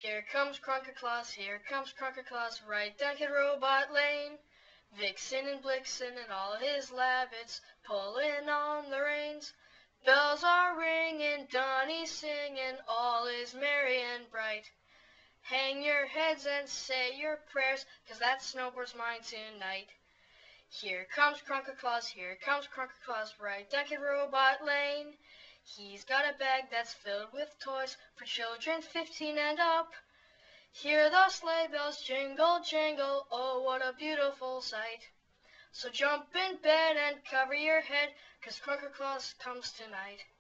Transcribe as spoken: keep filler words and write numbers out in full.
Here comes Crunker Claus, here comes Crunker Claus, right down Kid Robot Lane. Vixen and Blixen and all his labbits pulling on the reins. Bells are ringing, Donny's singing, all is merry and bright. Hang your heads and say your prayers, 'cause that snowboard's mine tonight. Here comes Crunker Claus, here comes Crunker Claus, right down Kid Robot Lane. He's got a bag that's filled with toys for children fifteen and up. Hear the sleigh bells jingle, jingle, oh, what a beautiful sight. So jump in bed and cover your head, 'cause Crunker Claus comes tonight.